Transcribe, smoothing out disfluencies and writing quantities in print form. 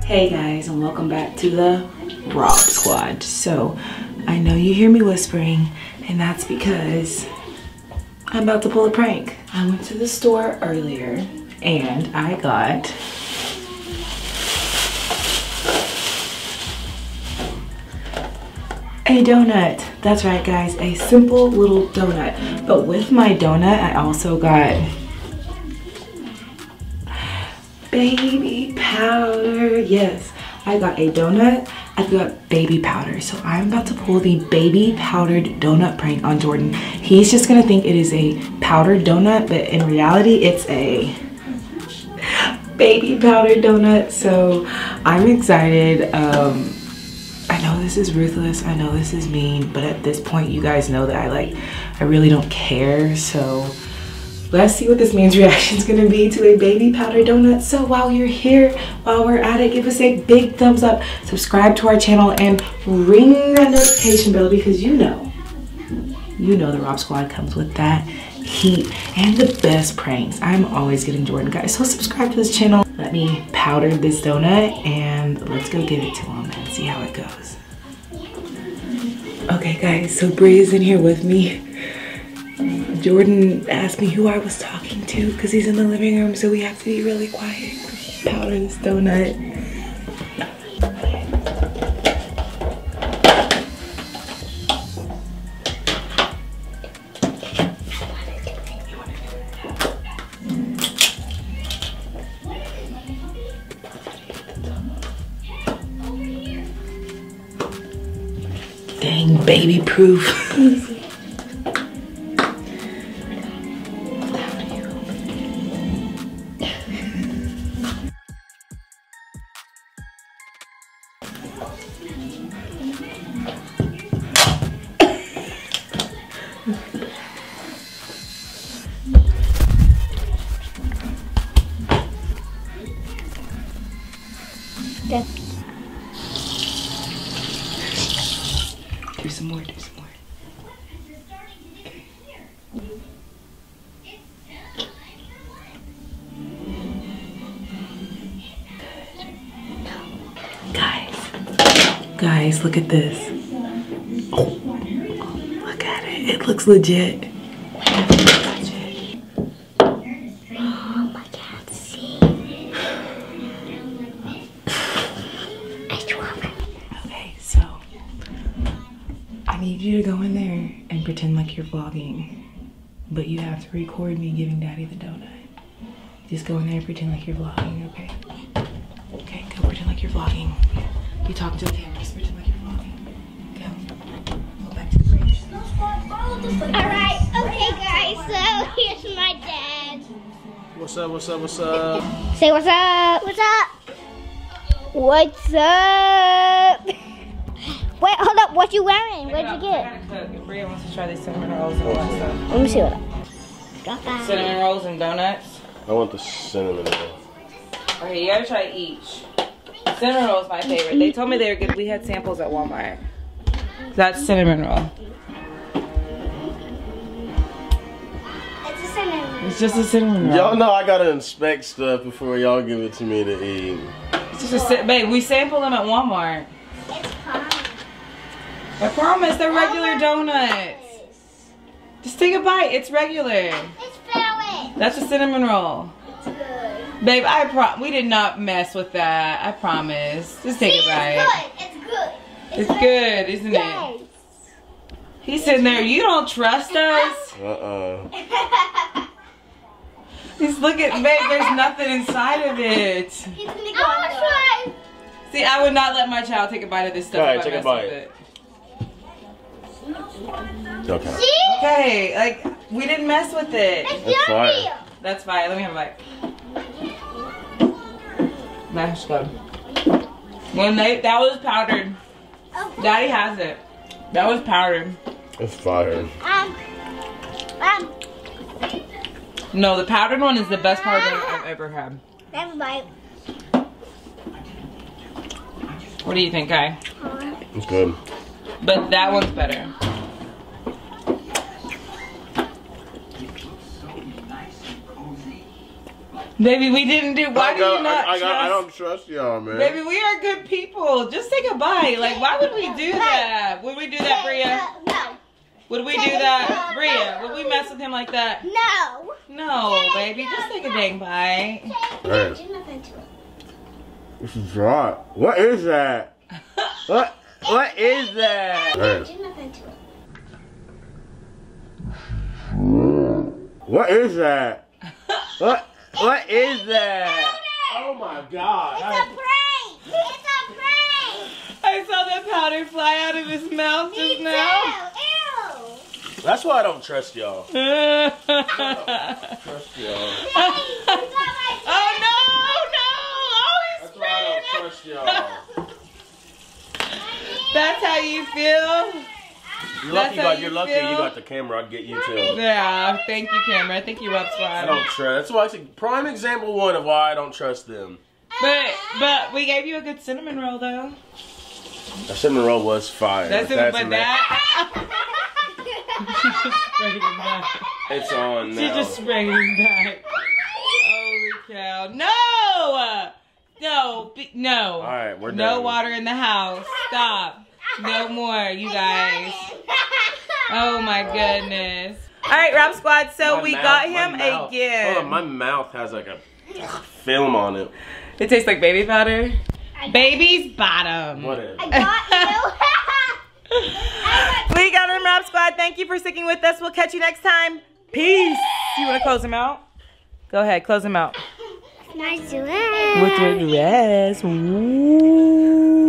Hey guys, and welcome back to the Rob Squad. So I know you hear me whispering, and that's because I'm about to pull a prank. I went to the store earlier and I got a donut. That's right guys, a simple little donut. But with my donut, I also got baby powder. Yes, I got a donut. I got baby powder. So I'm about to pull the baby powdered donut prank on Jordan. He's just gonna think it is a powdered donut, but in reality it's a baby powdered donut. So I'm excited. I know this is ruthless, I know this is mean, but at this point you guys know that I really don't care. So let's see what this man's reaction is gonna be to a baby powder donut. So while you're here, while we're at it, give us a big thumbs up, subscribe to our channel, and ring that notification bell because you know the Rob Squad comes with that heat and the best pranks. I'm always getting Jordan, guys. So subscribe to this channel. Let me powder this donut and let's go give it to him and see how it goes. Okay guys, so Bree is in here with me. Jordan asked me who I was talking to because he's in the living room, so we have to be really quiet. Powder this donut. Dang, baby proof. Okay. Do some more, do some more. Guys, look at this. Oh, look at it. It looks legit. Oh my God, see. Okay, so I need you to go in there and pretend like you're vlogging, but you have to record me giving Daddy the donut. Just go in there and pretend like you're vlogging, okay? Okay, go pretend like you're vlogging. You talking to the camera, just pretend like you're vlogging. Go back to the bridge. Alright, okay guys, so here's my dad. What's up, what's up, what's up? Say what's up. What's up? What's up? Wait, hold up, what you wearing? What'd you get? Bria wants to try these cinnamon rolls and all that stuff. Let me see what. Drop that. Cinnamon rolls and donuts. I want the cinnamon roll. Okay, you gotta try each. Cinnamon roll is my favorite. They told me they were good. We had samples at Walmart. That's cinnamon roll. It's a cinnamon. It's just a cinnamon roll. Y'all know I gotta inspect stuff before y'all give it to me to eat. It's just a babe. We sampled them at Walmart. It's fine. I promise, they're regular donuts. Just take a bite. It's regular. It's valid. That's a cinnamon roll. It's good. Babe, we did not mess with that. I promise. Just take a bite. It's good. It's good, isn't Yes. it? He's sitting there. You don't trust us? He's looking, babe, there's nothing inside of it. He's gonna go. I want to try. See, I would not let my child take a bite of this stuff. Alright, if I take a messed bite. with it. Okay. See? Okay, like, we didn't mess with it. That's fine. That's fine. Let me have a bite. That's good. That was powdered. Daddy has it. That was powdered. It's fire. No, the powdered one is the best powdered I've ever had. Have a bite. What do you think, Kai? It's good. But that one's better. Baby, we didn't do. Why do you not trust? I don't trust y'all, man. Baby, we are good people. Just take a bite. Like, why would we do that? Would we do that, Bria? No. Would we do that, Bria? Would we mess with him like that? No. No, baby. Just take a dang bite. Hey. This is dry. What is that? What is that? Hey. What is that? What is that? Oh my God. It's a prank. It's a prank. I saw that powder fly out of his mouth just now. Ew. That's why I don't trust y'all. Oh no, no! Oh, he's That's why I don't trust y'all. That's how you feel? You're That's lucky, how you're you lucky feel? you got the camera. I'd get you too. Yeah, thank you, camera. Thank you, Rub I Squad. don't trust. That's why it's a prime example one of why I don't trust them. But we gave you a good cinnamon roll though. The cinnamon roll was fire. That's it, but that. She just sprayed him back. It's on now. She just sprayed him back. Holy cow! No! No! No! All right, we're done. No water in the house. Stop. No more, you guys. Oh my goodness. All right, Rap Squad. So we got him a gift. Hold on, my mouth has like a film on it. It tastes like baby powder. Baby's bottom. What is? I got We got him, Rap Squad. Thank you for sticking with us. We'll catch you next time. Peace. You want to close him out? Go ahead, close him out. Nice dress. With your dress. Ooh.